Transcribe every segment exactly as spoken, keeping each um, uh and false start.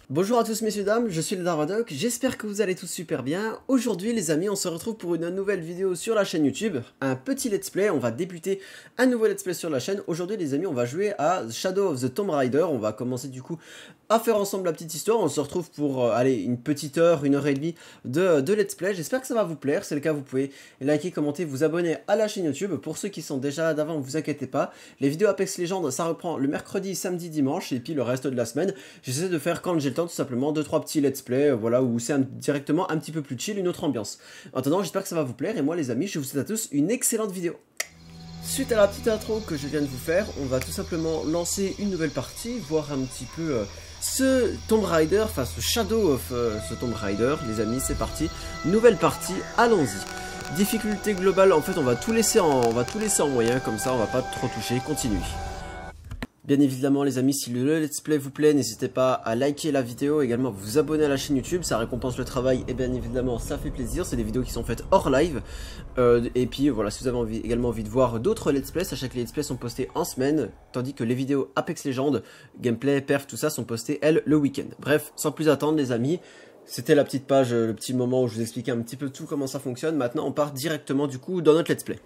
Bonjour à tous messieurs dames, je suis le Darvadoc, j'espère que vous allez tous super bien. Aujourd'hui les amis, on se retrouve pour une nouvelle vidéo sur la chaîne YouTube, un petit let's play, on va débuter un nouveau let's play sur la chaîne. Aujourd'hui les amis, on va jouer à Shadow of the Tomb Raider, on va commencer du coup à faire ensemble la petite histoire. On se retrouve pour euh, allez, une petite heure, une heure et demie de, de let's play. J'espère que ça va vous plaire, c'est le cas vous pouvez liker, commenter, vous abonner à la chaîne YouTube. Pour ceux qui sont déjà là d'avant, vous inquiétez pas, les vidéos Apex Legends ça reprend le mercredi, samedi, dimanche et puis le reste de la semaine. J'essaie de faire quand j'ai le temps tout simplement deux trois petits let's play, euh, voilà, où c'est directement un petit peu plus chill, une autre ambiance. En attendant, j'espère que ça va vous plaire et moi les amis, je vous souhaite à tous une excellente vidéo. Suite à la petite intro que je viens de vous faire, on va tout simplement lancer une nouvelle partie, voir un petit peu euh, ce Tomb Raider, enfin ce Shadow of euh, ce Tomb Raider, les amis, c'est parti. Nouvelle partie, allons-y. Difficulté globale, en fait on va tout laisser en, on va tout laisser en moyen, comme ça on va pas trop toucher, continue. Bien évidemment les amis, si le let's play vous plaît, n'hésitez pas à liker la vidéo, également vous abonner à la chaîne YouTube, ça récompense le travail et bien évidemment ça fait plaisir, c'est des vidéos qui sont faites hors live. Euh, et puis voilà, si vous avez envie, également envie de voir d'autres let's play, sachez que les let's play sont postés en semaine, tandis que les vidéos Apex Legends, gameplay, perf, tout ça sont postées elles le week-end. Bref, sans plus attendre les amis, c'était la petite page, le petit moment où je vous expliquais un petit peu tout comment ça fonctionne. Maintenant on part directement du coup dans notre let's play.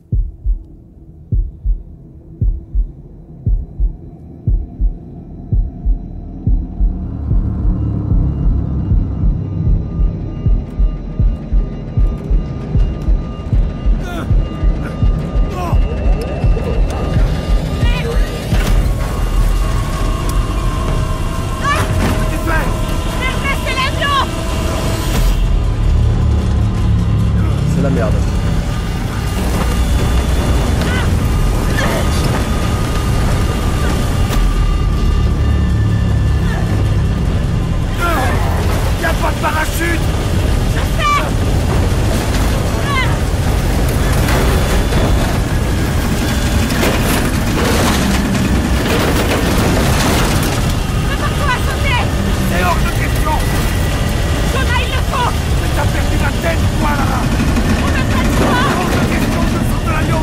La merde. Y a pas de parachute. Prépare-toi à sauter. C'est hors de question. Jonah, il le faut. Mais t'as perdu la tête, toi, là. On n'a pas le choix. Hors de question, je sors de l'avion.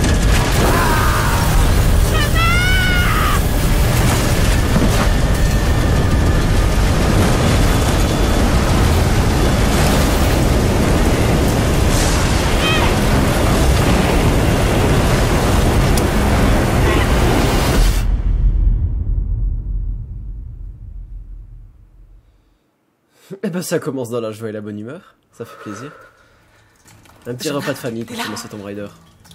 Et ben ça commence dans la joie et la bonne humeur, ça fait plaisir. Un petit repas de famille pour commencer Tomb Raider.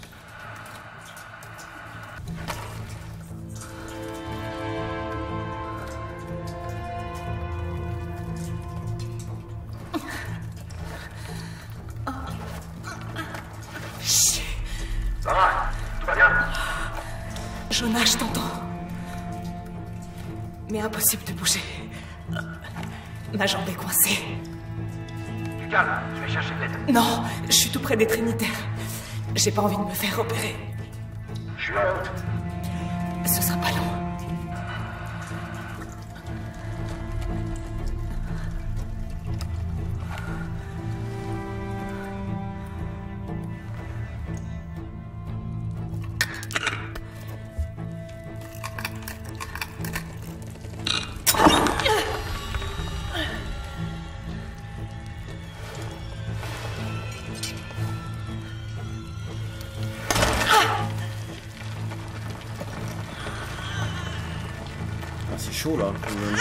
Ça va? Tout va bien? Jonah, je t'entends. Mais impossible de bouger. Ma jambe est coincée. Du calme, je vais chercher de l'aide. Non, je suis tout près des Trinitaires. J'ai pas envie de me faire opérer. Je suis en route. Ce sera pas long. C'est chaud là.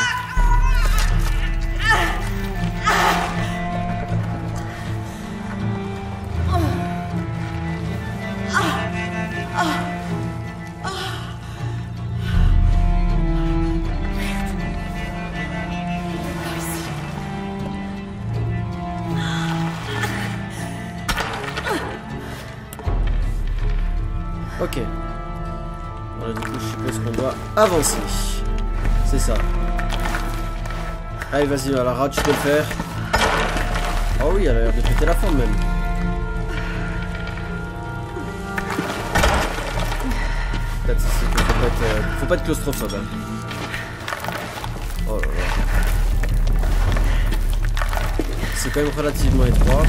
Ok. Voilà, du coup je suppose qu'on doit avancer. C'est ça. Allez, vas-y, à la rate, tu peux le faire. Oh oui, elle a l'air de péter la forme même. Peut-être c'est qu'il faut pas être, euh, faut pas être claustrophobe. Hein. Oh là là. C'est quand même relativement étroit.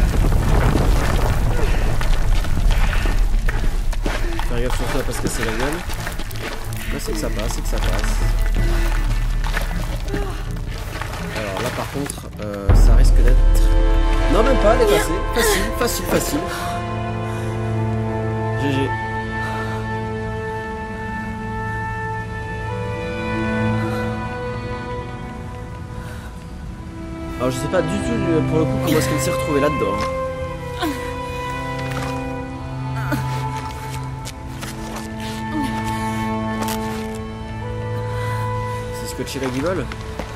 Faire gaffe surtout à pas se casser la gueule. Là c'est que ça passe, c'est que ça passe. contre, euh, ça risque d'être... Non, même pas, elle est passée. Facile, facile, facile. G G. Alors je sais pas du tout pour le coup comment est-ce qu'elle s'est retrouvée là-dedans. C'est scotché la guibole.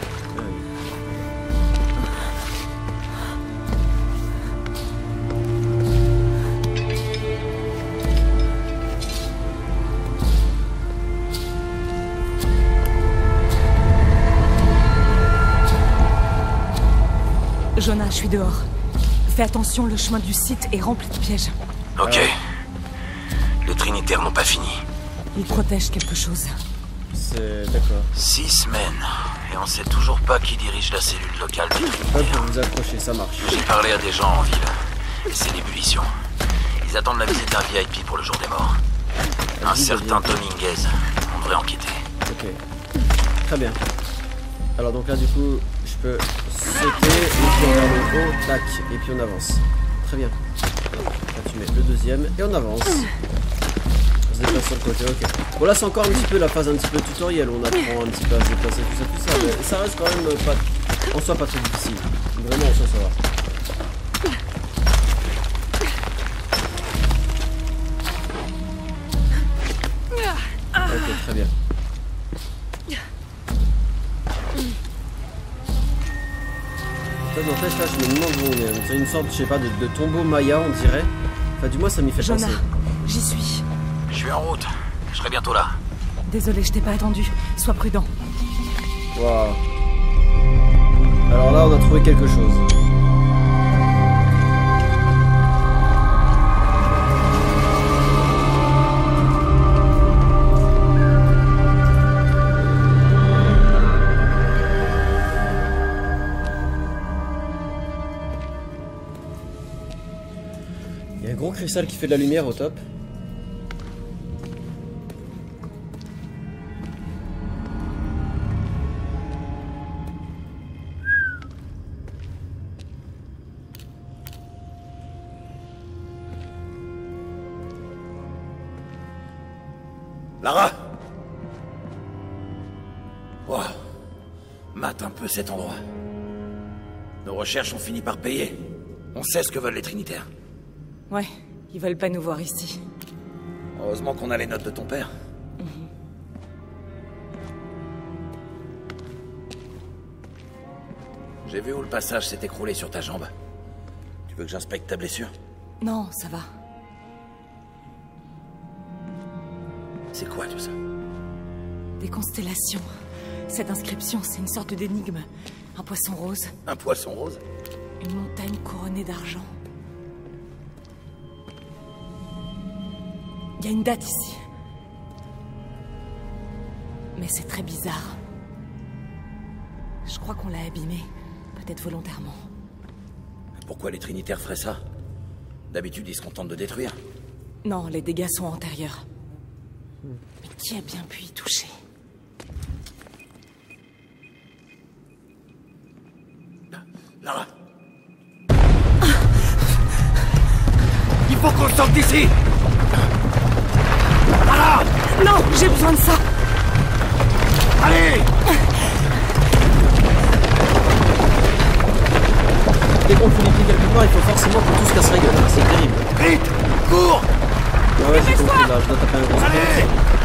Jonah, je suis dehors. Fais attention, le chemin du site est rempli de pièges. Ok. Les Trinitaires n'ont pas fini. Ils protègent quelque chose. C'est... d'accord. Six semaines. Et on sait toujours pas qui dirige la cellule locale des Pas Trinitaires. pour vous accrocher, ça marche. J'ai parlé à des gens en ville. Et c'est l'ébullition. Ils attendent la visite d'un V I P pour le jour des morts. Un certain Dominguez. On devrait enquêter. Ok. Très bien. Alors donc là du coup, je peux sauter, et puis on regarde le haut, tac, et puis on avance. Très bien. Là tu mets le deuxième, et on avance. On se déplace sur le côté, ok. Bon là c'est encore un petit peu la phase un petit peu tutoriel, on apprend un petit peu à se déplacer, tout ça, tout ça. Mais ça reste quand même pas, en soi pas très difficile. Vraiment en soi ça va. Ok, très bien. En fait, là, je me demande où on est. C'est une sorte, je sais pas, de, de tombeau maya, on dirait. Enfin, du moins, ça m'y fait Jonah, penser. j'y suis. Je suis en route. Je serai bientôt là. Désolé, je t'ai pas attendu. Sois prudent. Waouh. Alors là, on a trouvé quelque chose. Gros cristal qui fait de la lumière au top. Lara! Wow. Mate un peu cet endroit. Nos recherches ont fini par payer. On sait ce que veulent les Trinitaires. Ouais, ils veulent pas nous voir ici. Heureusement qu'on a les notes de ton père. Mm-hmm. J'ai vu où le passage s'est écroulé sur ta jambe. Tu veux que j'inspecte ta blessure? Non, ça va. C'est quoi tout ça? Des constellations. Cette inscription, c'est une sorte d'énigme. Un poisson rose. Un poisson rose? Une montagne couronnée d'argent. Il y a une date ici. Mais c'est très bizarre. Je crois qu'on l'a abîmé. Peut-être volontairement. Pourquoi les Trinitaires feraient ça? D'habitude, ils se contentent de détruire. Non, les dégâts sont antérieurs. Mais qui a bien pu y toucher? Lara! Il faut qu'on sorte d'ici! Lara! Non, j'ai besoin de ça! Allez! Dès qu'on fout les pieds quelque part, il faut forcément qu'on tous casse la gueule. C'est terrible. Vite! Cours! Ah ouais, j'ai compris là, je dois taper un gros sprint. Allez!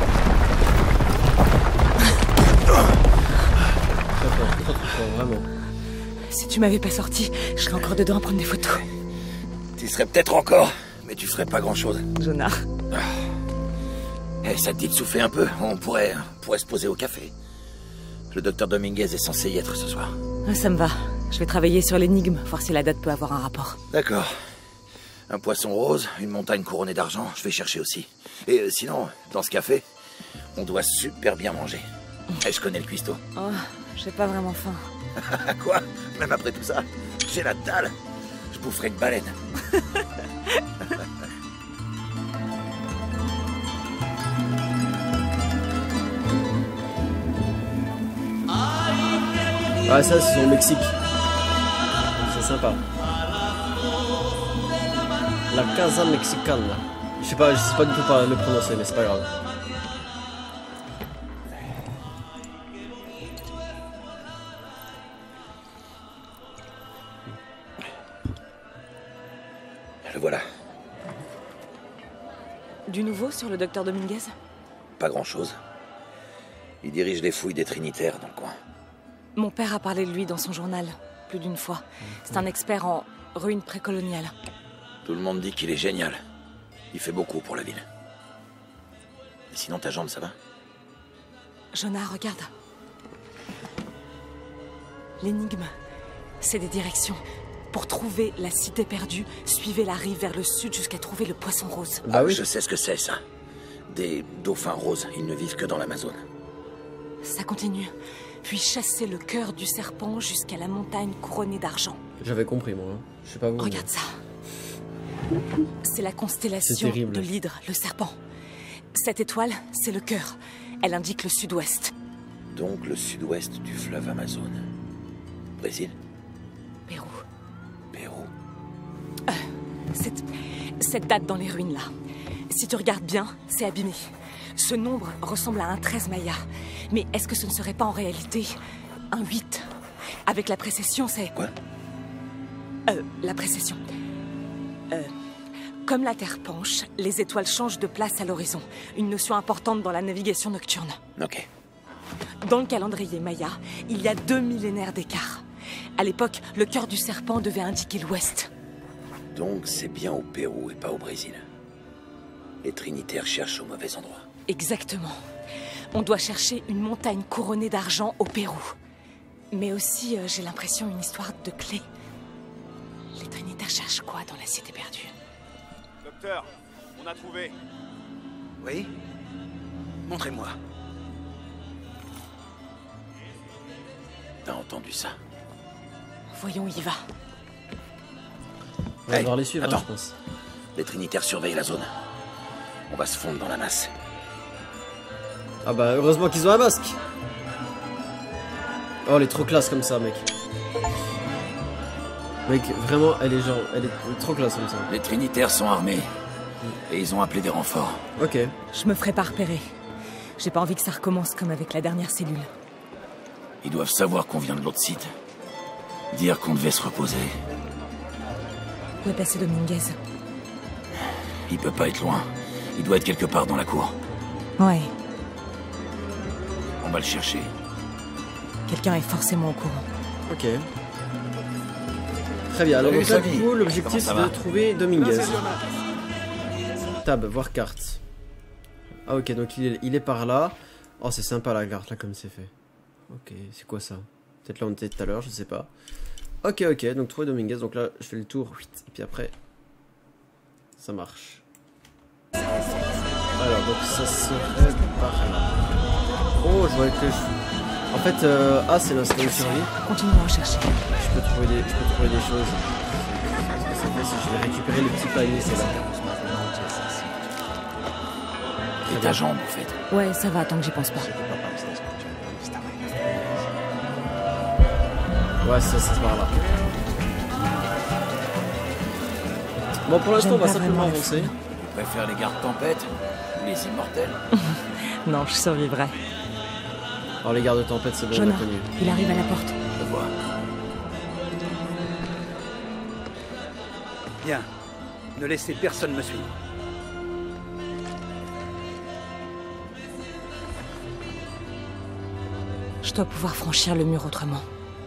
Très fort, très très fort, vraiment. Si tu m'avais pas sorti, je serais encore dedans à prendre des photos. Tu serais peut-être encore, mais tu ferais pas grand-chose. Jonah. Eh, ça te dit de souffler un peu? On pourrait, on pourrait se poser au café. Le docteur Dominguez est censé y être ce soir. Ah, ça me va. Je vais travailler sur l'énigme, voir si la date peut avoir un rapport. D'accord. Un poisson rose, une montagne couronnée d'argent, je vais chercher aussi. Et euh, sinon, dans ce café, on doit super bien manger. Et je connais le cuistot. Oh, j'ai pas vraiment faim. Quoi? Même après tout ça, j'ai la dalle. Je boufferai une baleine. Ah ça c'est au Mexique. sympa. La Casa Mexicana. Je sais pas, je sais pas du tout pas le prononcer, mais c'est pas grave. Le voilà. Du nouveau sur le docteur Dominguez? Pas grand-chose. Il dirige les fouilles des Trinitaires dans le coin. Mon père a parlé de lui dans son journal, plus d'une fois. C'est un expert en ruines précoloniales. Tout le monde dit qu'il est génial. Il fait beaucoup pour la ville. Et sinon, ta jambe, ça va? Jonah, regarde. L'énigme, c'est des directions. Pour trouver la cité perdue, suivez la rive vers le sud jusqu'à trouver le poisson rose. Bah oui. Je sais ce que c'est, ça. Des dauphins roses, ils ne vivent que dans l'Amazone. Ça continue. Puis chassez le cœur du serpent jusqu'à la montagne couronnée d'argent. J'avais compris, moi. Hein. Je sais pas vous. Regarde ça. C'est la constellation de l'hydre, le serpent. Cette étoile, c'est le cœur. Elle indique le sud-ouest. Donc le sud-ouest du fleuve Amazone. Brésil? Pérou. Pérou. Euh, cette, cette date dans les ruines, là. Si tu regardes bien, c'est abîmé. Ce nombre ressemble à un treize maya. Mais est-ce que ce ne serait pas en réalité un huit? Avec la précession, c'est... Quoi? Euh, la précession. Euh, comme la Terre penche, les étoiles changent de place à l'horizon. Une notion importante dans la navigation nocturne. Ok. Dans le calendrier maya, il y a deux millénaires d'écart. À l'époque, le cœur du serpent devait indiquer l'ouest. Donc c'est bien au Pérou et pas au Brésil. Les Trinitaires cherchent au mauvais endroit. Exactement. On doit chercher une montagne couronnée d'argent au Pérou. Mais aussi, euh, j'ai l'impression, une histoire de clé. Les Trinitaires cherchent quoi dans la cité perdue? Docteur, on a trouvé. Oui? Montrez-moi. T'as entendu ça? Voyons où il va. On va Hey, devoir les suivre, hein, attends. je pense. Les Trinitaires surveillent la zone. On va se fondre dans la masse. Ah bah heureusement qu'ils ont un masque. Oh, elle est trop classe comme ça, mec. Mec, vraiment, elle est genre, elle est trop classe comme ça. Les Trinitaires sont armés. Et ils ont appelé des renforts. Ok. Je me ferai pas repérer. J'ai pas envie que ça recommence comme avec la dernière cellule. Ils doivent savoir qu'on vient de l'autre site. Dire qu'on devait se reposer. Où est passé Dominguez? Il peut pas être loin. Il doit être quelque part dans la cour. Ouais, On va le chercher. quelqu'un est forcément au courant. Ok. Très bien, alors Salut, donc là, Samy. du coup, l'objectif Comment ça c'est de va? trouver Dominguez. Tab, voir carte. Ah ok, donc il est, il est par là. Oh, c'est sympa la carte là comme c'est fait. Ok, c'est quoi ça? Peut-être là on était tout à l'heure, je sais pas. Ok, ok, donc trouver Dominguez, donc là je fais le tour, et puis après, ça marche. Alors, donc ça serait par là. Oh, je vois que je... En fait, euh, ah, c'est l'instant de survie. Continuons à chercher. Je peux trouver des, je peux trouver des choses. Ce que ça fait, c'est que je vais récupérer le petit panier, c'est là. Et ta jambe, en fait. Ouais, ça va, tant que j'y pense pas. Ouais, ça, c'est par là. Bon, pour l'instant, on va J'aime pas simplement vraiment la avancer. foule. Tu préfères les gardes tempête ou les immortels? Non, je survivrai. Alors, les gardes de tempête, c'est bon, on Jonah, a connu. il arrive à la porte. Je vois. Bien. Ne laissez personne me suivre. Je dois pouvoir franchir le mur autrement.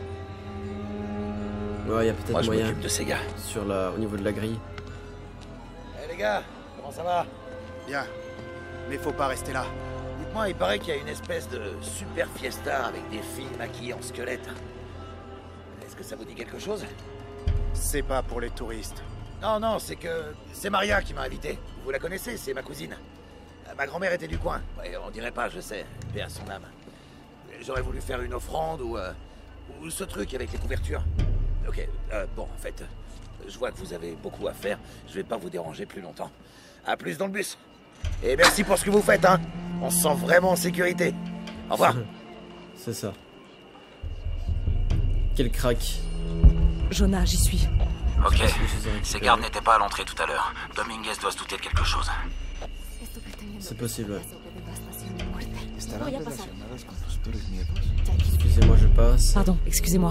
Ouais, il y a Moi, peut-être je moyen m'occupe de ces gars. sur la, au niveau de la grille. Eh les gars, comment ça va? Bien. Mais faut pas rester là. Dites-moi, il paraît qu'il y a une espèce de super fiesta avec des filles maquillées en squelette. Est-ce que ça vous dit quelque chose? C'est pas pour les touristes. Non, non, c'est que c'est Maria qui m'a invité. Vous la connaissez, c'est ma cousine. Euh, Ma grand-mère était du coin. Ouais, on dirait pas, je sais. Paix à son âme. J'aurais voulu faire une offrande ou, euh, ou ce truc avec les couvertures. Ok, euh, bon, en fait, je vois que vous avez beaucoup à faire. Je vais pas vous déranger plus longtemps. À plus dans le bus. Et merci pour ce que vous faites, hein. On se sent vraiment en sécurité. Au revoir. C'est ça. Quel crack. Jonah, j'y suis. Ok, ces gardes n'étaient pas à l'entrée tout à l'heure. Dominguez doit se douter de quelque chose. C'est possible, ouais. Excusez-moi, je passe. Pardon, excusez-moi.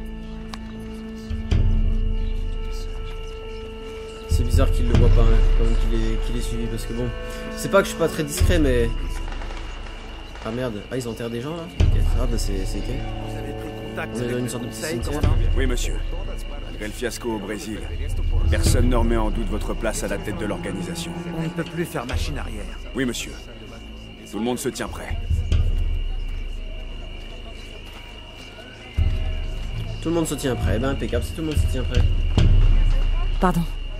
C'est bizarre qu'il le voit pas, hein, comme qu'il est, qu'il est suivi, parce que bon... C'est pas que je suis pas très discret, mais... Ah merde, ah ils enterrent des gens là. Ok, ah bah c'est c'est ok. On est dans une sorte de petit cimetière. Oui, monsieur. Malgré le fiasco au Brésil, personne ne remet en doute votre place à la tête de l'organisation. On ne peut plus faire machine arrière. Oui, monsieur. Tout le monde se tient prêt. Tout le monde se tient prêt, eh ben impeccable si tout le monde se tient prêt. Pardon.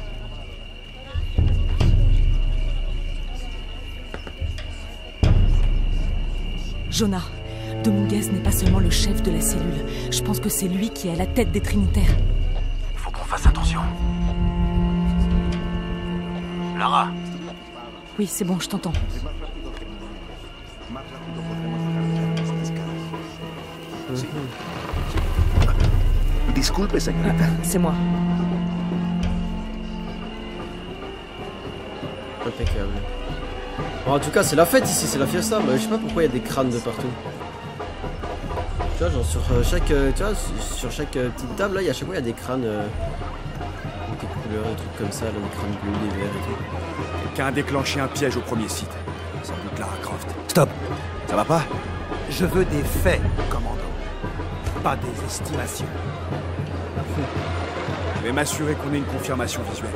Jonah, Dominguez n'est pas seulement le chef de la cellule. Je pense que c'est lui qui est à la tête des Trinitaires. Faut qu'on fasse attention. Lara, Oui, c'est bon, je t'entends. disculpe, señorita. C'est moi. Impeccable. Bon, en tout cas, c'est la fête ici, c'est la fiesta. Mais je sais pas pourquoi il y a des crânes de partout. Tu vois, genre sur euh, chaque, euh, tu vois, sur chaque euh, petite table là, il y a chaque fois il y a des crânes, euh, des couleurs, des trucs comme ça, là, des crânes bleus, des verts et tout. Quelqu'un a déclenché un piège au premier site. Sans doute Lara Croft. Stop. Ça va pas? Je veux des faits, commandant. Pas des estimations. Je vais m'assurer qu'on ait une confirmation visuelle.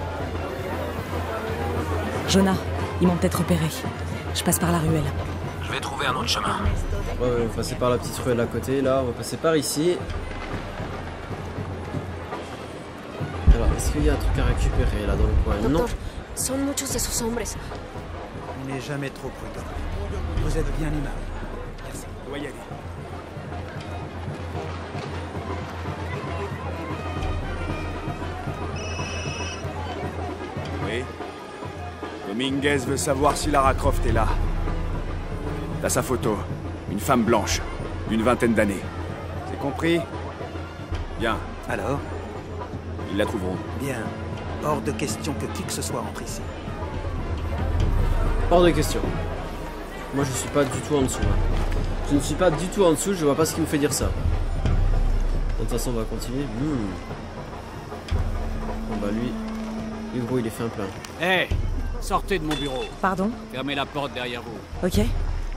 Jonah, ils m'ont peut-être repéré. Je passe par la ruelle. Je vais trouver un autre chemin. Ouais, ouais, on va passer par la petite ruelle à côté, là, on va passer par ici. Alors, est-ce qu'il y a un truc à récupérer là dans le coin? Non. Doctor, son muchos de sus hombres. On n'est jamais trop prudent. Vous êtes bien aimable. Merci. On doit y aller. Oui. Dominguez veut savoir si Lara Croft est là. T'as sa photo. Une femme blanche. D'une vingtaine d'années. C'est compris? Bien. Alors? Ils la trouveront. Bien. Hors de question que qui que ce soit entre ici. Hors de question. Moi je suis pas du tout en dessous. Hein. Je ne suis pas du tout en dessous, je vois pas ce qui me fait dire ça. De toute façon on va continuer. Mmh. Bon bah lui, lui gros il est fait un plein. Hé, hey, sortez de mon bureau. Pardon? Fermez la porte derrière vous. Ok.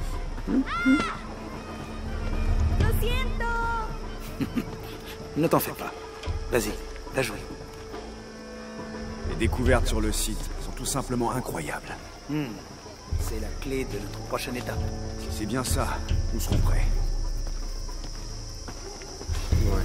Ne t'en fais pas. Vas-y, t'as joué. Les découvertes sur le site sont tout simplement incroyables. Hmm. C'est la clé de notre prochaine étape. Si c'est bien ça, nous serons prêts. Ouais.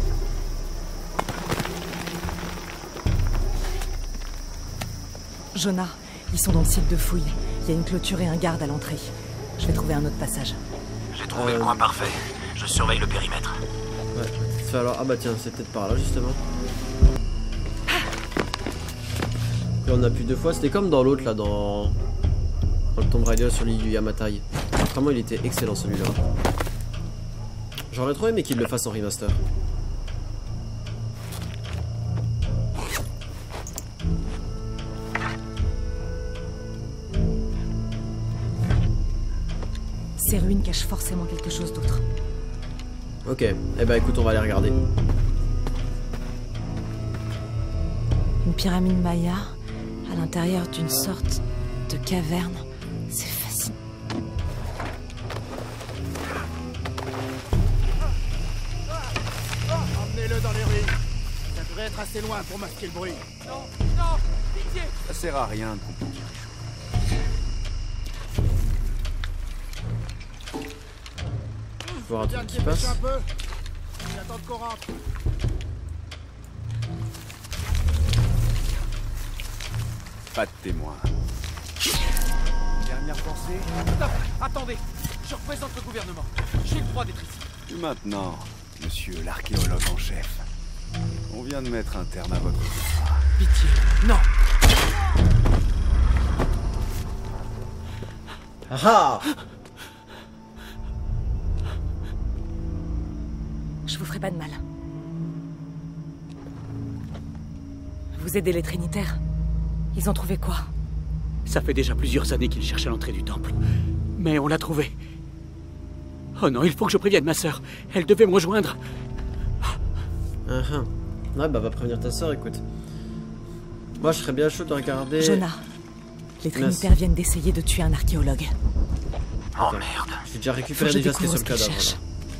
Jonah, ils sont dans le site de fouille. Il y a une clôture et un garde à l'entrée. Je vais trouver un autre passage. J'ai trouvé Euh. le coin parfait. Je surveille le périmètre. Ouais. Ça, alors, ah bah tiens, c'est peut-être par là justement. Là on a pu deux fois, c'était comme dans l'autre là, dans... dans le Tomb Raider sur l'île du Yamatai. Vraiment il était excellent celui-là. J'aurais trop aimé qu'il le fasse en remaster. Ces ruines cachent forcément quelque chose d'autre. Ok, eh bah écoute on va aller regarder. Une pyramide maya à l'intérieur d'une sorte de caverne. C'est fascinant. Emmenez-le dans les ruines. Ça devrait être assez loin pour masquer le bruit. Non, non, pitié. Ça sert à rien de compliquer. Voir un Bien truc qui qu'il pêche passe. un peu. J'attends qu'on rentre. Pas de témoin. Dernière pensée? Stop, attendez. Je représente le gouvernement. J'ai le droit d'être ici. Et maintenant, monsieur l'archéologue en chef, on vient de mettre un terme à votre histoire. Pitié, non. Ah ah! Je vous ferai pas de mal. Vous aidez les Trinitaires? Ils ont trouvé quoi? Ça fait déjà plusieurs années qu'ils cherchent à l'entrée du temple. Mais on l'a trouvé. Oh non, il faut que je prévienne ma sœur. Elle devait me rejoindre. Uh -huh. Ouais, bah va prévenir ta sœur, écoute. Moi, je serais bien chaud de regarder... Jonah, les Trinitaires viennent d'essayer de tuer un archéologue. Oh merde. J'ai déjà récupéré déjà ce qui est sur le cadavre. Là.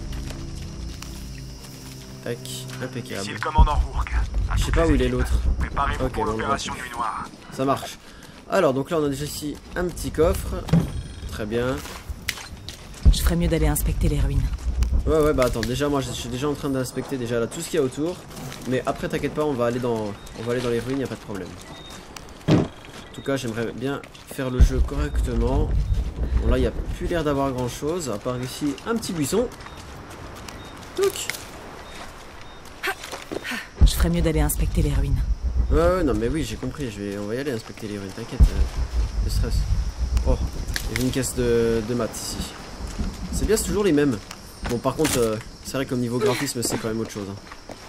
Tac, impeccable. Ici le commandant Rourke. Je sais pas où il est l'autre. Préparez-vous Ok, pour bon, l'opération bon. Nuit Noire. Ça marche. Alors, donc là, on a déjà ici un petit coffre. Très bien. Je ferais mieux d'aller inspecter les ruines. Ouais, ouais, bah attends, déjà, moi, je suis déjà en train d'inspecter déjà là tout ce qu'il y a autour. Mais après, t'inquiète pas, on va aller dans, on va aller dans les ruines, y a pas de problème. En tout cas, j'aimerais bien faire le jeu correctement. Bon, là, il n'y a plus l'air d'avoir grand chose, à part ici un petit buisson. Touc. Je ferais mieux d'aller inspecter les ruines. Ouais, ouais, non, mais oui, j'ai compris, je vais, on va y aller inspecter les ruines, t'inquiète, euh, de stress. Oh, il y a une caisse de, de maths ici. C'est bien, c'est toujours les mêmes. Bon, par contre, euh, c'est vrai qu'au niveau graphisme, c'est quand même autre chose. Hein.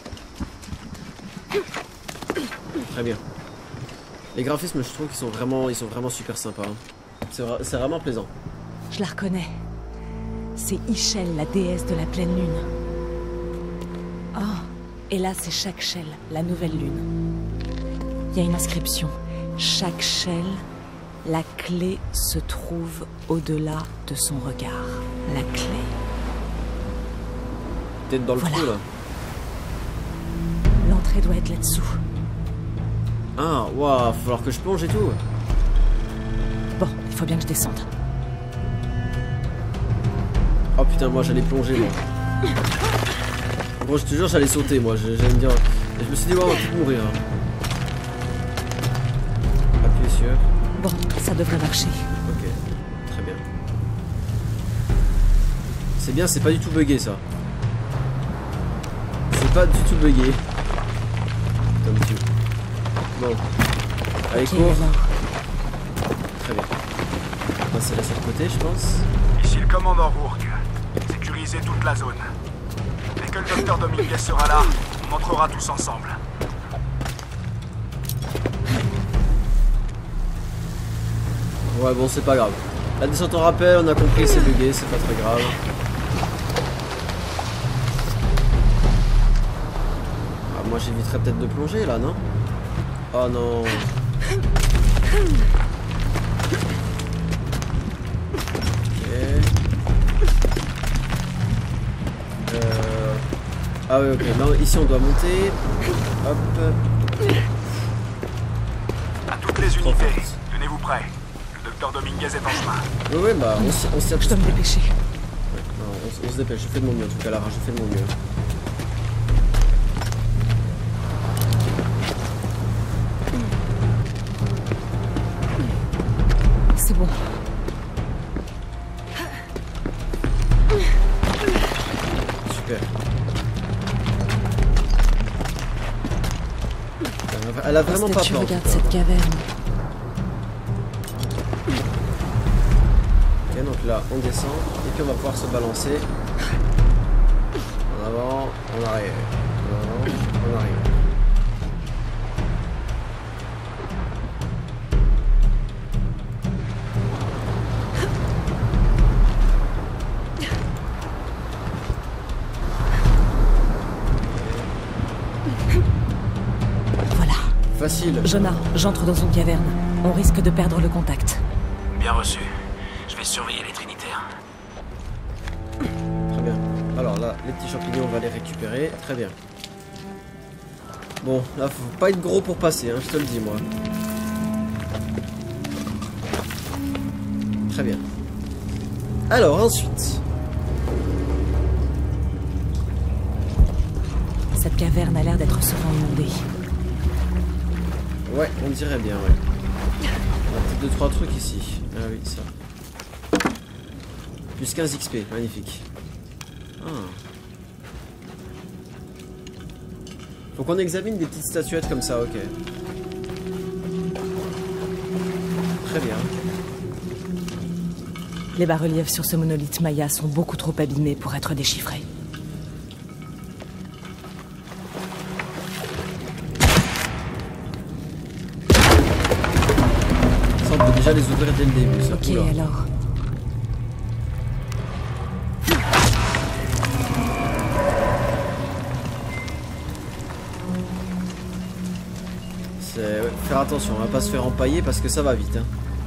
Très bien. Les graphismes, je trouve qu'ils sont vraiment, ils sont vraiment super sympas. Hein. C'est vra vraiment plaisant. Je la reconnais. C'est Ischel, la déesse de la pleine lune. Oh, et là, c'est chaque Shell, la nouvelle lune. Il y a une inscription. Chaque Shell, la clé se trouve au-delà de son regard. La clé. Peut-être dans le voilà. trou, là. L'entrée doit être là-dessous. Ah, waouh, va falloir que je plonge et tout. Bon, il faut bien que je descende. Oh putain, moi j'allais plonger, moi. Bon, je te jure, j'allais sauter, moi. J'allais me dire. Et je me suis dit, ouais, on va peut-être mourir. Hein. Appuyez sur. Bon, ça devrait marcher. Ok, très bien. C'est bien, c'est pas du tout bugué, ça. C'est pas du tout bugué. Comme tu. Bon. Allez, okay, cours. alors. Très bien. On va passer là sur le côté, je pense. Ici le commandant Rourke. Sécurisez toute la zone. Dès que le docteur Dominguez sera là, on entrera tous ensemble. Ouais, bon, c'est pas grave. La descente en rappel, on a compris, c'est bugué, c'est pas très grave. Ah, moi, j'éviterais peut-être de plonger, là, non? Oh non. Ok. Euh... Ah oui, ok. Non, ici, on doit monter. Hop. À toutes les unités, tenez-vous prêts. Le docteur Dominguez est en chemin. Oui, oui, bah, on s'y on s'y Je dois me dépêcher. Ouais, non, on, on se dépêche, je fais de mon mieux, en tout cas, Lara, je fais de mon mieux. C'est bon. Super. Elle a vraiment pas Tu peur. regardes cette caverne. Ok, donc là, on descend. Et puis on va pouvoir se balancer. En avant, en arrière. En avant, en arrière. Facile. Jonah, j'entre dans une caverne. On risque de perdre le contact. Bien reçu. Je vais surveiller les Trinitaires. Très bien. Alors là, les petits champignons, on va les récupérer. Très bien. Bon, là, faut pas être gros pour passer, hein, je te le dis, moi. Très bien. Alors, ensuite. Cette caverne a l'air d'être souvent inondée. Ouais, on dirait bien, ouais. On a peut-être deux trois trucs ici. Ah oui, ça. Plus quinze X P, magnifique. Ah. Faut qu'on examine des petites statuettes comme ça, ok. Très bien. Les bas-reliefs sur ce monolithe maya sont beaucoup trop abîmés pour être déchiffrés. déjà les ouvrir dès le début. Ça. Ok, Oula. alors. C'est... Ouais, faire attention, on va pas se faire empailler parce que ça va vite. Hein.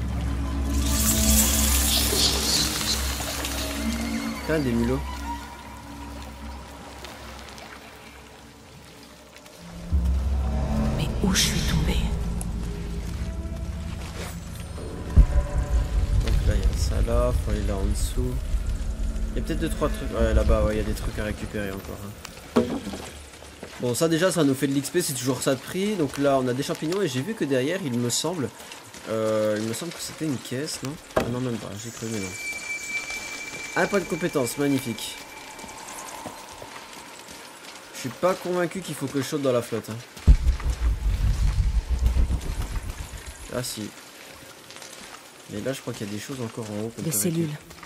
Putain, des mulots. Mais où je suis tombée? Donc là, il y a ça là, faut aller là en dessous. Il y a peut-être deux trois trucs. Ouais, là-bas, ouais, il y a des trucs à récupérer encore. Hein. Bon, ça déjà, ça nous fait de l'X P, c'est toujours ça de prix. Donc là, on a des champignons et j'ai vu que derrière, il me semble, euh, il me semble que c'était une caisse, non? Ah non, même pas, j'ai cru, mais non. Un point de compétence, magnifique. Je suis pas convaincu qu'il faut que je saute dans la flotte. Hein. Ah si. Mais là, je crois qu'il y a des choses encore en haut. Des cellules.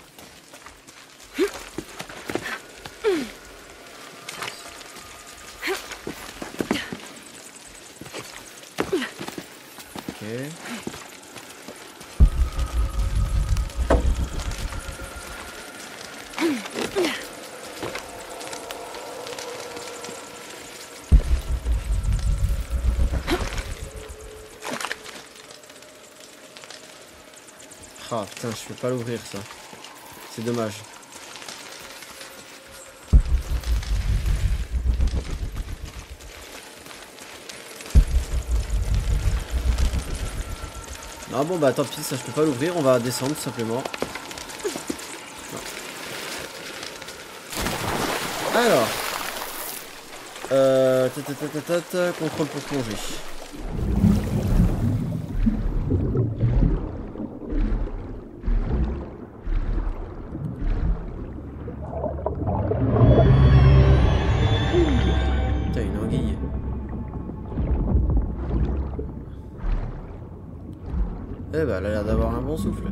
Ah putain, je peux pas l'ouvrir ça. C'est dommage. Ah bon bah tant pis, ça je peux pas l'ouvrir, on va descendre tout simplement. Non. Alors. Euh. Ta, ta, ta, ta, ta, contrôle pour plonger. Putain, une anguille. Eh bah, elle a l'air d'avoir un bon souffle.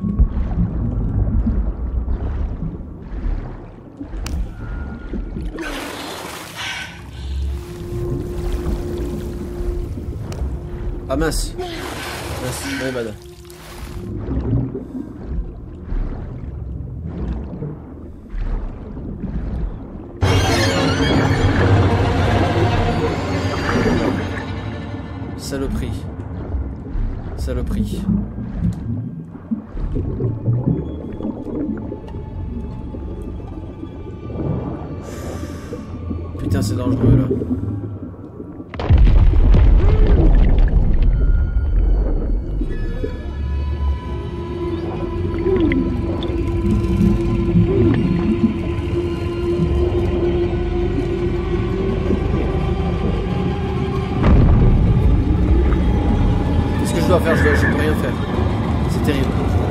Ah mince. Mince, ouais, bad. Saloperie. Saloperie. Putain, c'est dangereux là. Qu'est-ce que je dois faire? Je, dois, je peux rien faire. C'est terrible.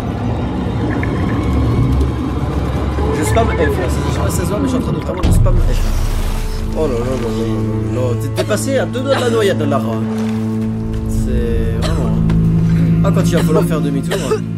Je spam F là. Je sais pas si ça se voit, mais je suis en train de vraiment de spam F. Oh là là là là là. T'es passé à deux doigts de la noyade de Lara. C'est vraiment. Ah, quand il va falloir faire demi-tour.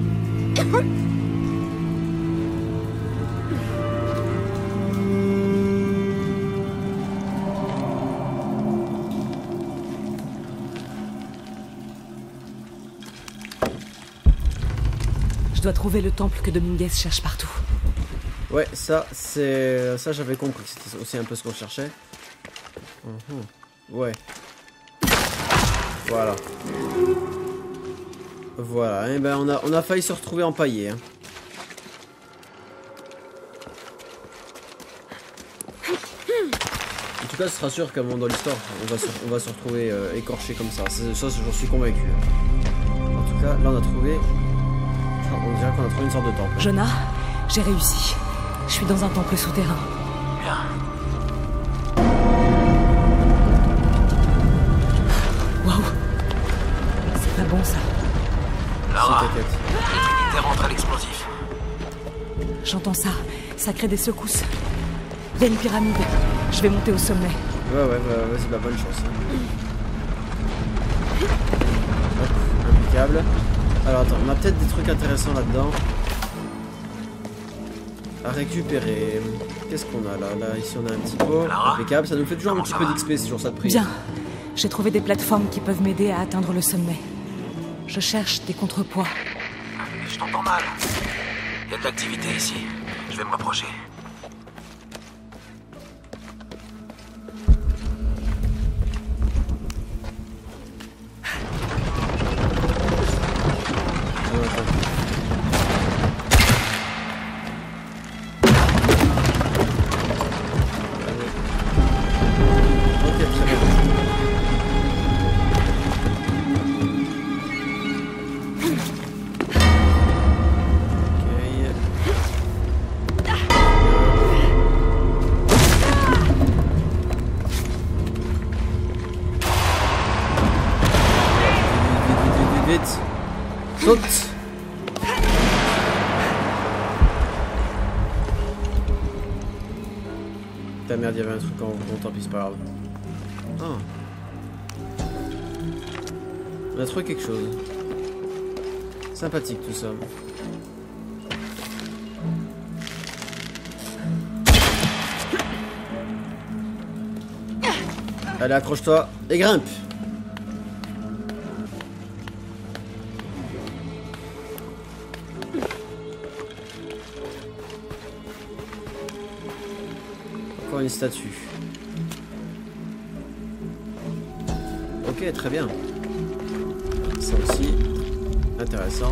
Je dois trouver le temple que Dominguez cherche partout. Ouais, ça, c'est... Ça, j'avais compris que c'était aussi un peu ce qu'on cherchait. Uhum. Ouais. Voilà. Voilà. Et ben, on a, on a failli se retrouver empaillé. Hein. En tout cas, ce sera sûr qu'à un moment dans l'histoire, on va se, on va se retrouver euh, écorché comme ça. Ça, j'en suis convaincu. En tout cas, là, on a trouvé... On dirait qu'on a trouvé une sorte de temple. Jonah, j'ai réussi. Je suis dans un temple souterrain. Bien. Waouh. C'est pas bon ça. Lara, t'es rentré à l'explosif. J'entends ça. Ça crée des secousses. Il y a une pyramide. Je vais monter au sommet. Ouais, ouais, bah, vas-y, bah, bonne chance. Hop, impeccable. Alors attends, on a peut-être des trucs intéressants là-dedans. À récupérer. Qu'est-ce qu'on a là? Là, ici on a un petit pot. Impeccable, ça nous fait toujours un petit peu d'X P, c'est toujours ça de prix. Bien. J'ai trouvé des plateformes qui peuvent m'aider à atteindre le sommet. Je cherche des contrepoids. je t'entends mal. Il y a de l'activité ici. Je vais me rapprocher. Saute. Ta merde, il y avait un truc en bon, tant pis, c'est pas grave. Ah. On a trouvé quelque chose. Sympathique tout ça. Allez, accroche-toi et grimpe. Encore une statue. Ok, très bien. Ça aussi, intéressant.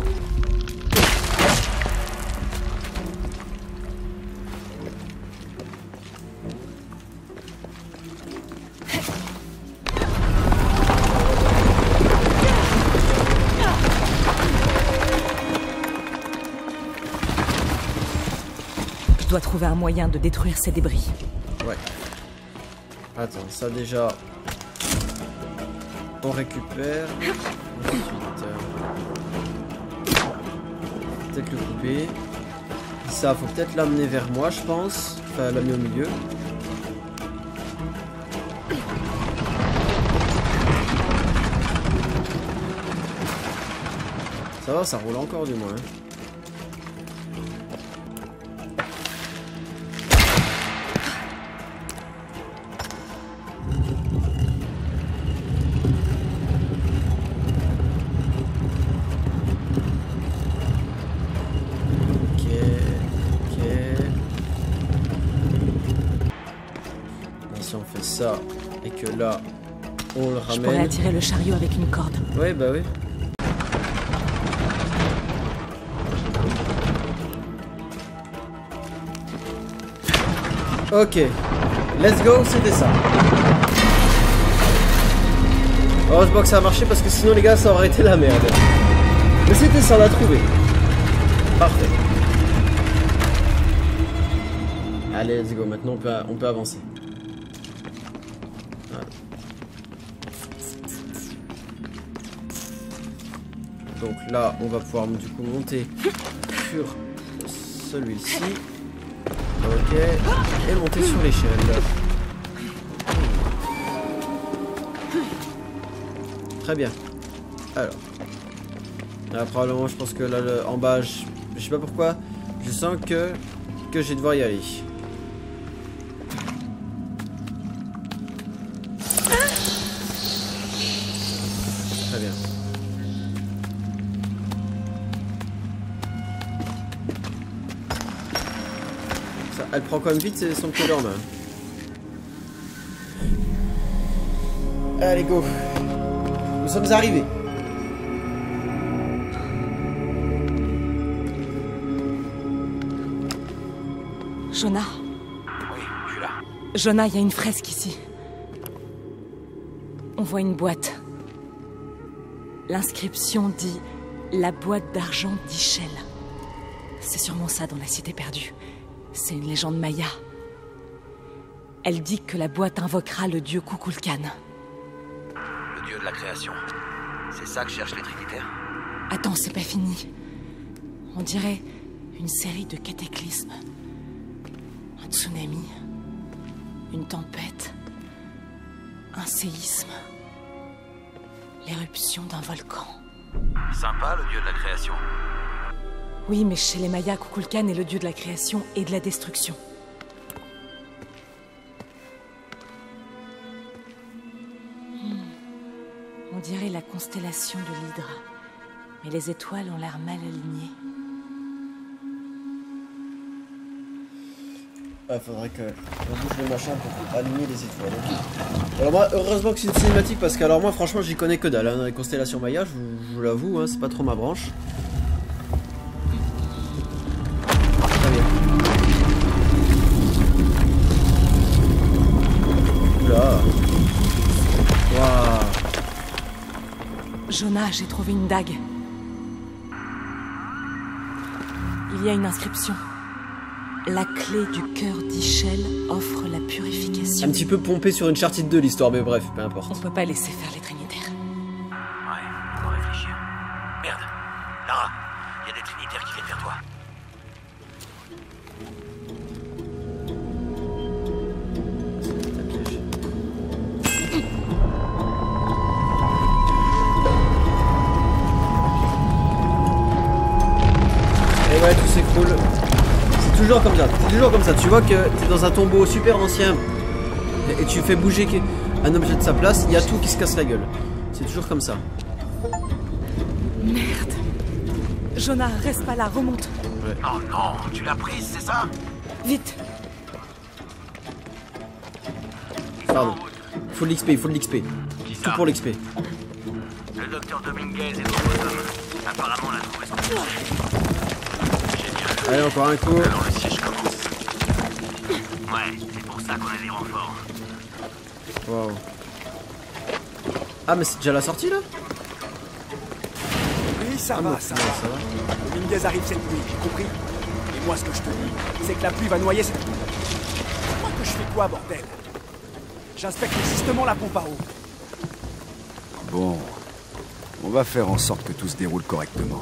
Je dois trouver un moyen de détruire ces débris. Ouais. Attends, ça déjà... On récupère. Ensuite... Euh... Peut-être le couper. Ça, faut peut-être l'amener vers moi, je pense. Enfin, l'amener au milieu. Ça va, ça roule encore du moins. Hein. Ça et que là on le ramène. Je pourrais attirer le chariot avec une corde. Ouais, bah oui. Ok, let's go, c'était ça. Heureusement que ça a marché parce que sinon les gars ça aurait été la merde. Mais c'était ça, on l'a trouvé. Parfait. Allez, let's go, maintenant on peut, on peut avancer. Donc là, on va pouvoir du coup monter sur celui-ci. Ok. Et monter sur l'échelle. Très bien. Alors. Là, probablement, je pense que là, le, en bas, je, je sais pas pourquoi, je sens que, que je vais devoir y aller. Très bien. Elle prend quand même vite son pied en main. Allez, go. Nous sommes arrivés. Jonah. Oui, je suis là. Jonah, il y a une fresque ici. On voit une boîte. L'inscription dit « La boîte d'argent d'Ishel ». C'est sûrement ça dans la cité perdue. C'est une légende maya. Elle dit que la boîte invoquera le dieu Kukulkan. Le dieu de la création. C'est ça que cherchent les trinitaires? Attends, c'est pas fini. On dirait une série de cataclysmes. Un tsunami. Une tempête. Un séisme. L'éruption d'un volcan. Sympa, le dieu de la création. Oui, mais chez les Mayas, Kukulkan est le dieu de la création et de la destruction. Hmm. On dirait la constellation de l'Hydre. Mais les étoiles ont l'air mal alignées. Ah, faudrait que on bouge le machin pour aligner les étoiles. Alors moi, heureusement que c'est une cinématique parce que alors moi franchement j'y connais que dalle hein, dans les constellations Maya, je vous, je vous l'avoue, hein, c'est pas trop ma branche. Très bien. Oula. Waouh. Jonah, j'ai trouvé une dague. Il y a une inscription. La clé du cœur d'Ischel offre la purification. Un petit peu pompé sur une chartite de l'histoire, mais bref, peu importe. On peut pas laisser faire les Trinitaires. Ouais, faut réfléchir. Merde. Lara, il y a des Trinitaires qui viennent vers toi. Et ouais, tout s'écroule. C'est toujours comme ça, c'est toujours comme ça. Tu vois que t'es dans un tombeau super ancien et, et tu fais bouger un objet de sa place, il y a tout qui se casse la gueule. C'est toujours comme ça. Merde. Jonah, reste pas là, remonte. Ouais. Oh non, tu l'as prise, c'est ça? Vite. Pardon. Il faut de l'X P, il faut de l'X P. Tout pour l'X P. Le docteur Dominguez est dans vos hommes. Apparemment, on a trouvé son sujet. Génial. Allez, encore un coup. Alors le siège commence. Ouais, c'est pour ça qu'on a des renforts. Waouh. Ah, mais c'est déjà la sortie là? Oui, ça Ah, va, mais ça non, va. ça va. Dominguez arrive cette nuit, j'ai compris. Et moi, ce que je te dis, c'est que la pluie va noyer cette... Moi que je fais quoi, bordel? J'inspecte justement la pompe à eau. Bon, on va faire en sorte que tout se déroule correctement.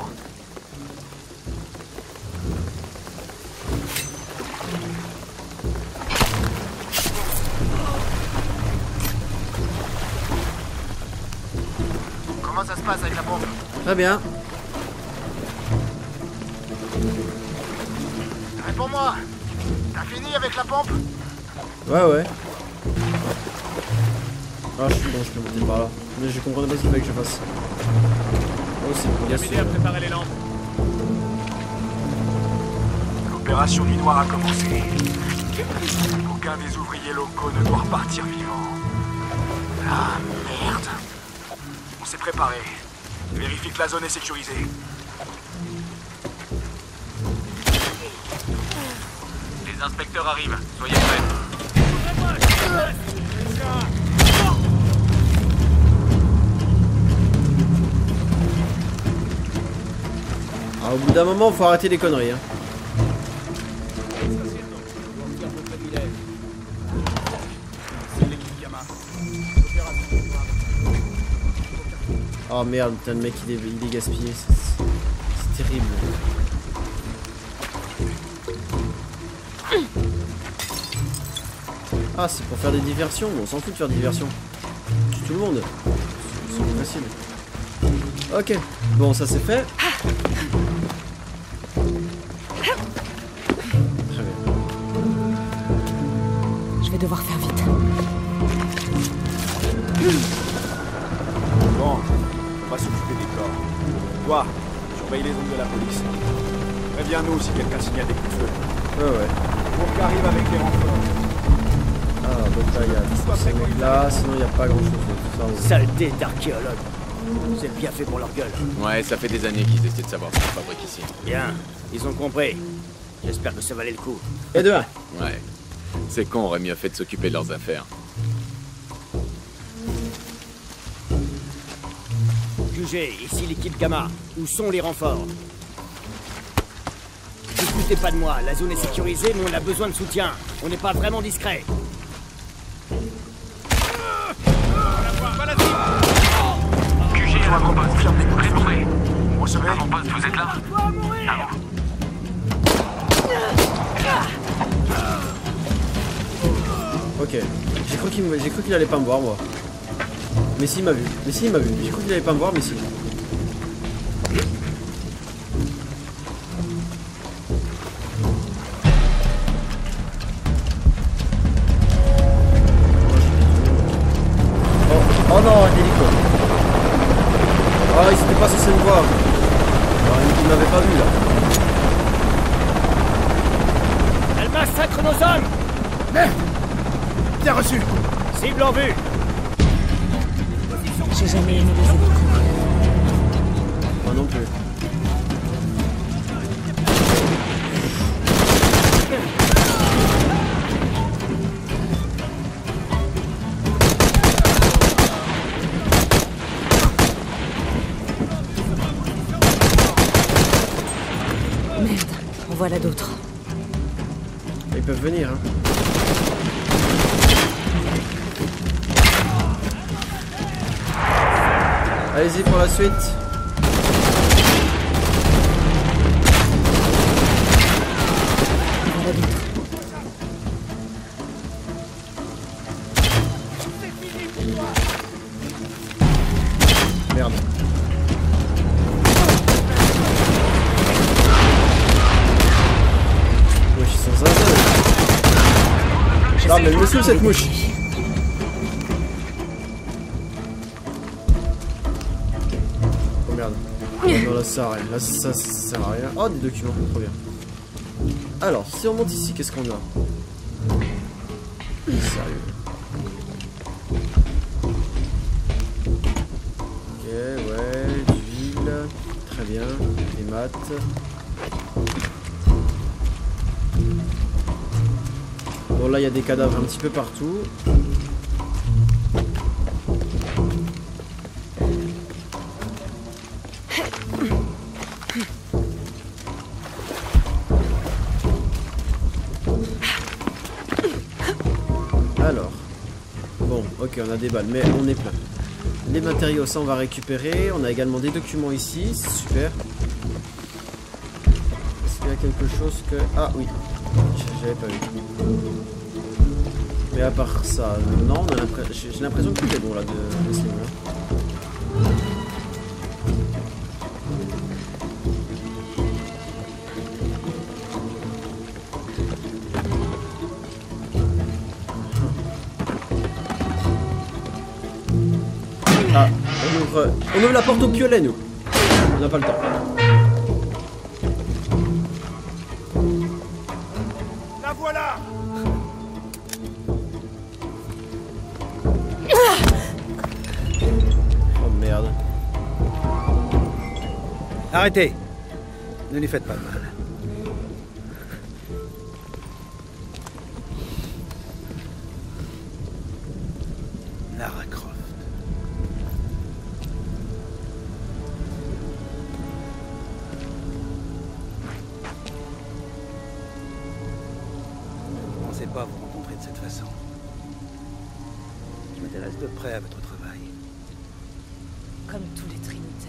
Comment ça se passe avec la pompe? Très bien. Réponds-moi. T'as fini avec la pompe? Ouais, ouais. Ah, je suis bon, je peux monter par là. Mais je comprenais pas ce qu'il fallait que je fasse. Oh, c'est pour Terminé à préparer les lampes. L'opération du Noir a commencé. Aucun des ouvriers locaux ne doit repartir vivant. Ah, merde. On s'est préparé. Vérifie que la zone est sécurisée. Les inspecteurs arrivent. Soyez prêts. Ah, au bout d'un moment, faut arrêter les conneries. Hein. Oh merde, putain, le mec il est, il est gaspillé, c'est terrible. Ah, c'est pour faire des diversions, on s'en fout de faire des diversions. Tue tout le monde, c'est plus facile. Ok, bon, ça c'est fait. Très bien. Je vais devoir faire vite. Bon, on va s'occuper des corps. Toi, surveille les zones de la police. Préviens-nous si quelqu'un signale des coups de feu. Ouais, ouais. Pour qu'arrive avec les renforts. Ah, donc là, il y a ces mecs là, sinon il n'y a pas grand chose de tout ça. Saleté d'archéologues. Vous êtes bien fait pour leur gueule. Ouais, ça fait des années qu'ils essaient de savoir ce qu'on fabrique ici. Bien, ils ont compris. J'espère que ça valait le coup. Et de un. Ouais. C'est con, aurait mieux fait de s'occuper de leurs affaires. Jugez, ici l'équipe Gamma. Où sont les renforts? Ne discutez pas de moi, la zone est sécurisée, mais on a besoin de soutien. On n'est pas vraiment discret. Q G à l'avant-poste, répondez. Recevez. Avant-poste, vous êtes là? Ah. Ok, j'ai cru qu'il j'ai cru qu'il allait pas me voir moi. Mais si il m'a vu, mais si il m'a vu, j'ai cru qu'il allait pas me voir mais si. Oh, oh non, un hélico. Oh, il s'était pas censé me voir. Alors, il, il m'avait pas vu là. Elle massacre sur nos hommes! Merde! Bien reçu! Cible en vue! J'ai jamais aimé les hélicos. Moi non plus. Merde, en voilà d'autres. Ils peuvent venir, hein. Allez-y pour la suite. Merde. Wesh, ils sont zinzin. Ah, mais elle me saoule cette mouche. Oh merde. Oh, non, là ça sert à rien. Là ça, ça sert à rien. Oh, des documents, trop bien. Alors, si on monte ici, qu'est-ce qu'on a? Sérieux. Ok, ouais, du ville. Très bien. Des maths. Bon, là, il y a des cadavres un petit peu partout. Alors. Bon, ok, on a des balles, mais on est plein. Les matériaux, ça, on va récupérer. On a également des documents ici. C'est super. Est-ce qu'il y a quelque chose que... Ah, oui. J'avais pas vu. Mais à part ça, non, j'ai l'impression que tout est bon là de, de ce niveau-là. Ah, on ouvre, on ouvre la porte au piolet, nous. On n'a pas le temps. La voilà! Oh merde. Arrêtez. Ne lui faites pas de mal. Lara Croft. Je ne pensais pas vous rencontrer de cette façon. Je m'intéresse de près à votre travail. Comme tous les trinitaires.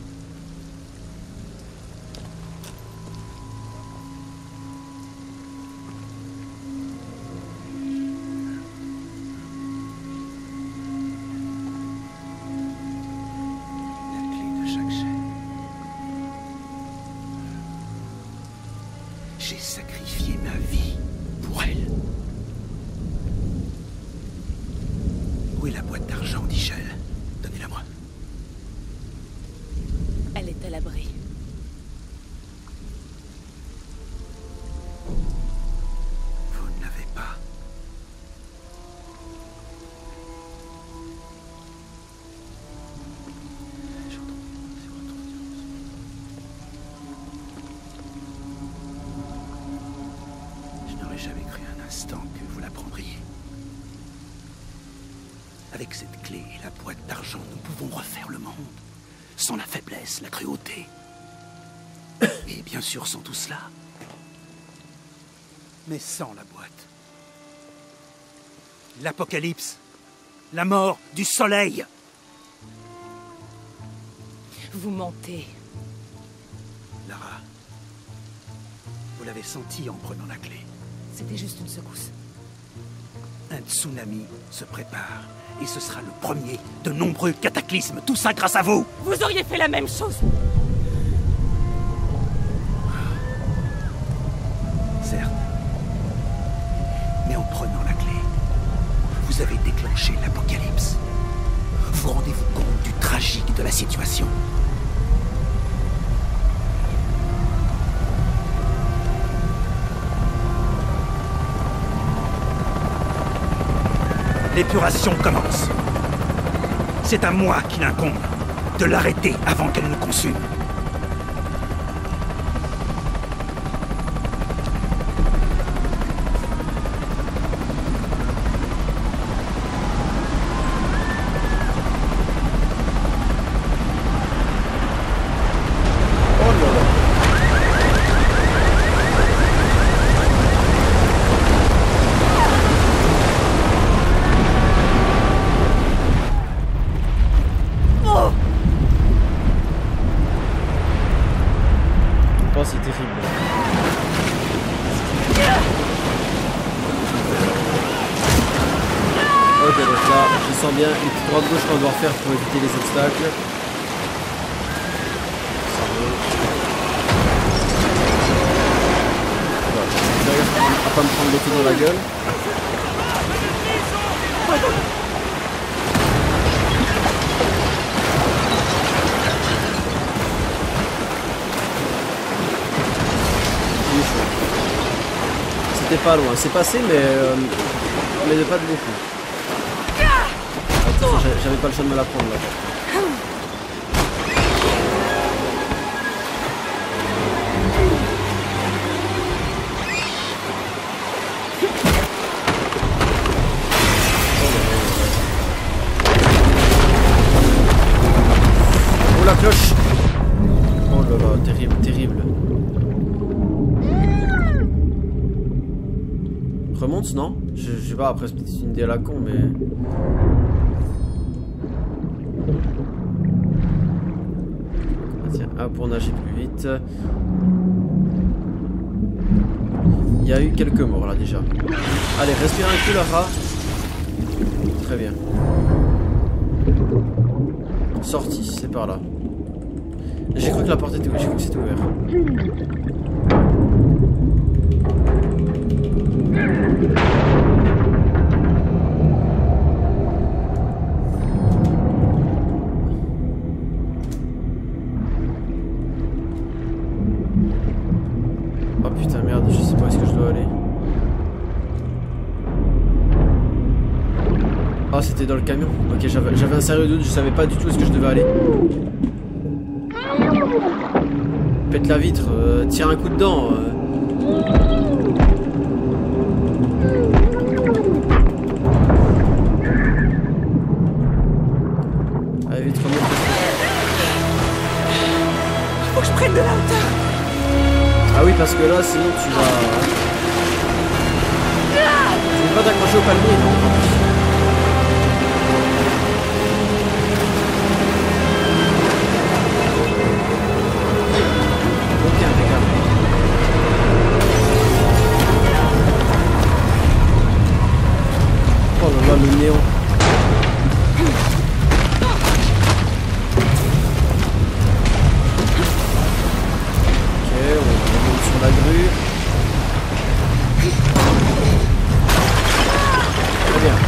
J'ai sacrifié ma vie pour elle. Où est la boîte d'argent d'Ichel? Donnez-la moi. Elle est à l'abri. Vous ne l'avez pas. J'avais cru un instant que vous la prendriez. Avec cette clé et la boîte d'argent, nous pouvons refaire le monde. Sans la faiblesse, la cruauté. Et bien sûr, sans tout cela. Mais sans la boîte. L'apocalypse. La mort du soleil. Vous mentez. Lara, vous l'avez senti en prenant la clé. C'était juste une secousse. Un tsunami se prépare. Et ce sera le premier de nombreux cataclysmes. Tout ça grâce à vous. Vous auriez fait la même chose. Certes. Mais en prenant la clé, vous avez déclenché l'apocalypse. Vous rendez-vous compte du tragique de la situation? l'épuration commence. C'est à moi qu'il incombe de l'arrêter avant qu'elle nous consume. C'est terrible. Ok, donc là, je sens bien une petite droite gauche qu'on doit refaire pour éviter les obstacles. Voilà, à pas me prendre l'auto dans la gueule. C'était pas loin, c'est passé mais, euh, mais de pas de beaucoup. Attention, j'avais pas le choix de me la prendre là. Oh la cloche! Oh là là, terrible, terrible. Remonte, non? Je, je sais pas, après c'est peut-être une idée à la con, mais... Tiens, hop, pour nager plus vite. Il y a eu quelques morts là déjà. Allez, respire un coup, Lara. Très bien. Sortie, c'est par là. J'ai cru que la porte était ouverte, j'ai cru que c'était ouvert. Oh putain merde, je sais pas où est-ce que je dois aller. Oh c'était dans le camion. Ok, j'avais un sérieux doute, je savais pas du tout où est-ce que je devais aller. Pète la vitre, euh, tire un coup dedans. Euh. Allez vite, remonte. Faut que je prenne de la hauteur. Ah oui, parce que là, sinon tu vas... Tu veux pas t'accrocher au palmier, non? Ok, impeccable. Oh là là, le néon. La grue. Très bien.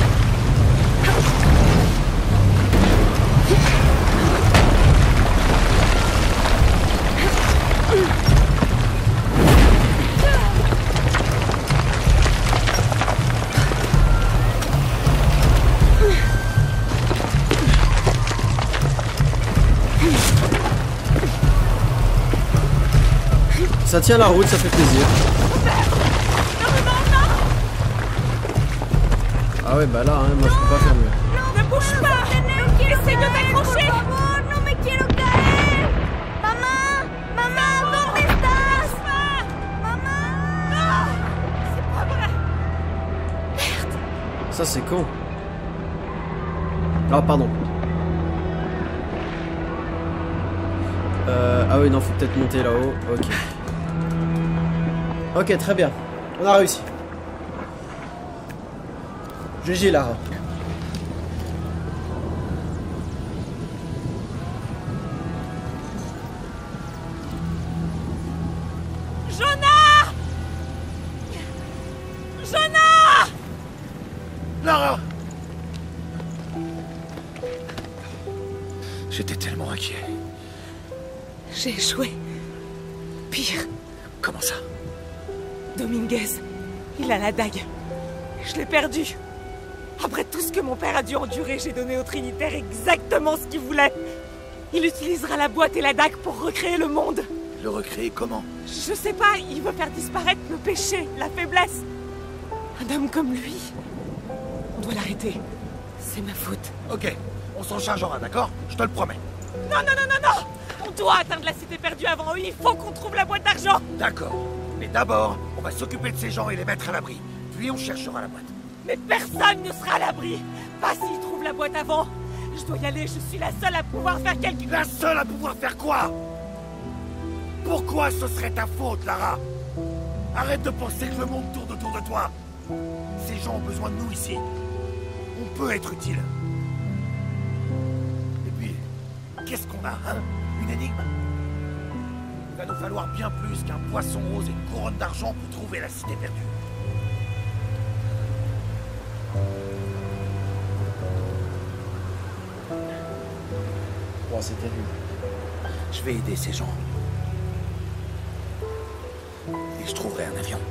Ça tient la route, ça fait plaisir. Ah ouais, bah là, hein, moi je peux pas faire mieux. Ne bouge pas. Essaye de t'accrocher. Maman, maman, ¿dónde estás? Maman. Non, c'est pas vrai. Merde. Ça c'est con. Ah pardon. Euh, ah oui, non, faut peut-être monter là-haut. Ok. Ok, très bien. On a réussi. G G, Lara. Jonah! Jonah! Lara! J'étais tellement inquiet. J'ai échoué. Pire. Comment ça? Dominguez, il a la dague. Je l'ai perdu. Après tout ce que mon père a dû endurer, j'ai donné au Trinitaire exactement ce qu'il voulait. Il utilisera la boîte et la dague pour recréer le monde. Le recréer comment? Je sais pas, il veut faire disparaître le péché, la faiblesse. Un homme comme lui, on doit l'arrêter. C'est ma faute. Ok, on s'en chargera, d'accord? Je te le promets. Non, non, non, non, non! On doit atteindre la cité perdue avant eux, il faut qu'on trouve la boîte d'argent! D'accord, mais d'abord, on va s'occuper de ces gens et les mettre à l'abri. Puis on cherchera la boîte. Mais personne ne sera à l'abri! Pas s'ils trouvent la boîte avant! Je dois y aller, je suis la seule à pouvoir faire quelque... La seule à pouvoir faire quoi? Pourquoi ce serait ta faute, Lara? Arrête de penser que le monde tourne autour de toi. Ces gens ont besoin de nous ici. On peut être utile. Et puis, qu'est-ce qu'on a, hein? Une énigme? Il va nous falloir bien plus qu'un poisson rose et une couronne d'argent pour trouver la cité perdue. Oh, c'est terrible. Je vais aider ces gens. Et je trouverai un avion.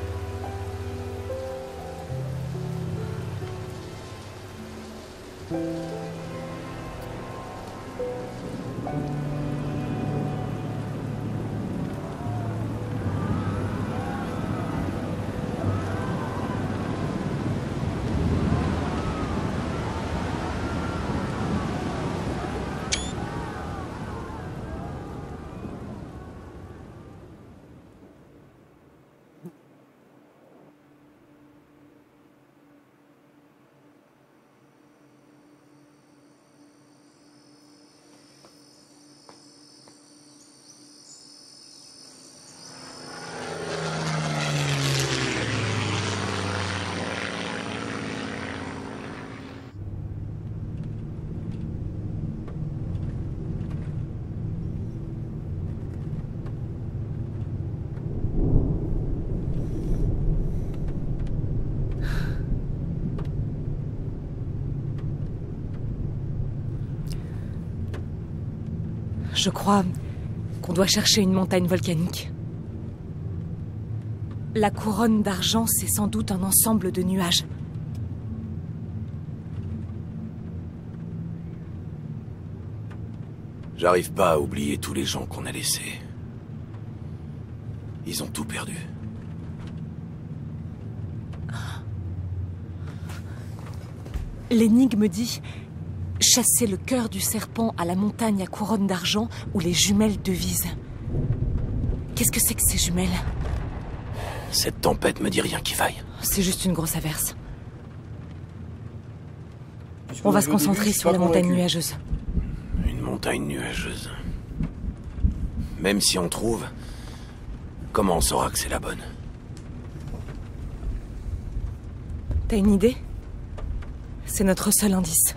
Je crois qu'on doit chercher une montagne volcanique. La couronne d'argent, c'est sans doute un ensemble de nuages. J'arrive pas à oublier tous les gens qu'on a laissés. Ils ont tout perdu. L'énigme dit... chasser le cœur du serpent à la montagne à couronne d'argent où les jumelles devisent. Qu'est-ce que c'est que ces jumelles? Cette tempête me dit rien qui vaille. C'est juste une grosse averse. On va se concentrer sur la montagne nuageuse. Une montagne nuageuse. Même si on trouve, comment on saura que c'est la bonne? T'as une idée? C'est notre seul indice.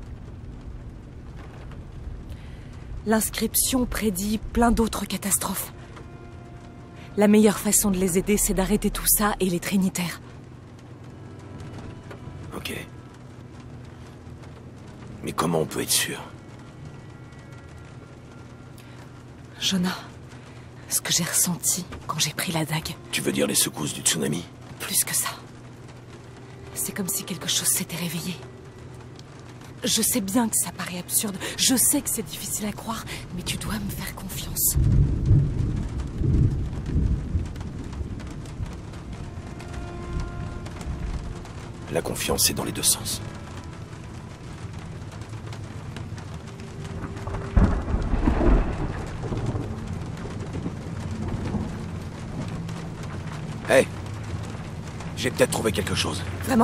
L'inscription prédit plein d'autres catastrophes. La meilleure façon de les aider, c'est d'arrêter tout ça et les Trinitaires. Ok. Mais comment on peut être sûr? Jonah, ce que j'ai ressenti quand j'ai pris la dague... Tu veux dire les secousses du tsunami? Plus que ça. C'est comme si quelque chose s'était réveillé. Je sais bien que ça paraît absurde, je sais que c'est difficile à croire, mais tu dois me faire confiance. La confiance est dans les deux sens. Hé, hey, j'ai peut-être trouvé quelque chose. Vraiment?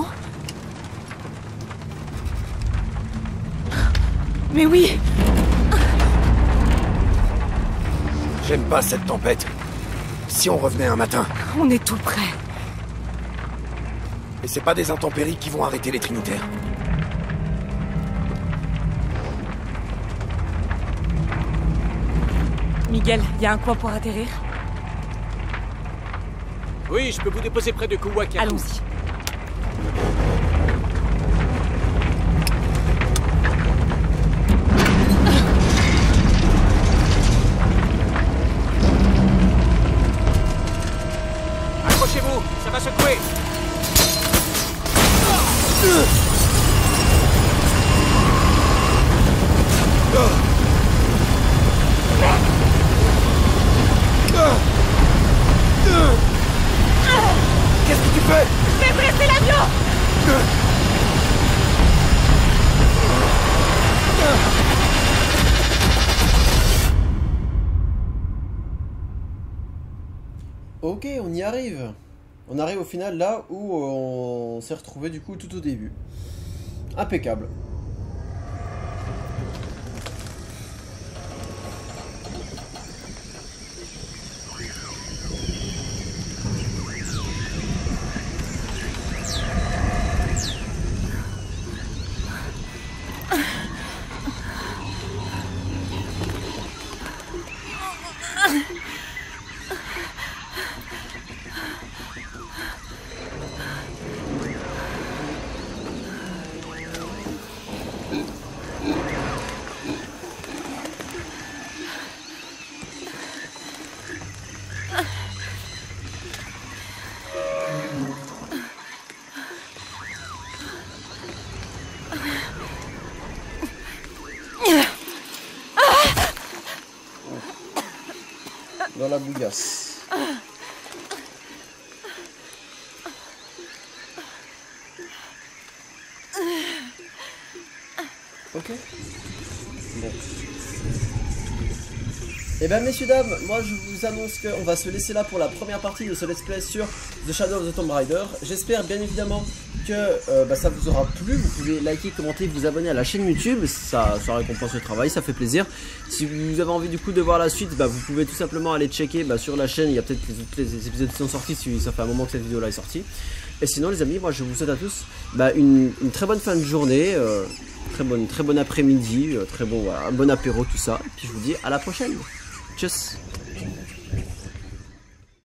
Mais oui! J'aime pas cette tempête. Si on revenait un matin... On est tout près. Et c'est pas des intempéries qui vont arrêter les Trinitaires. Miguel, y a un coin pour atterrir? Oui, je peux vous déposer près de Kuwaki. Allons-y. Accrochez-vous, ça va secouer. Ok, on y arrive. On arrive au final là où on s'est retrouvé du coup tout au début. Impeccable. Dans la bouillasse. Ok. Bon. Et bien messieurs dames, moi je vous annonce qu'on va se laisser là pour la première partie de ce let's play sur The Shadow of the Tomb Raider. J'espère bien évidemment que euh, bah, ça vous aura plu. Vous pouvez liker, commenter, vous abonner à la chaîne YouTube, ça, ça récompense le travail, ça fait plaisir. Si vous avez envie du coup de voir la suite, bah, vous pouvez tout simplement aller checker bah, sur la chaîne. Il y a peut-être les, les épisodes qui sont sortis, si ça fait un moment que cette vidéo là est sortie. Et sinon les amis, moi je vous souhaite à tous bah, une, une très bonne fin de journée, euh, très bonne, très bon après-midi, euh, très bon, voilà, bon apéro tout ça. Et puis je vous dis à la prochaine. Tchuss.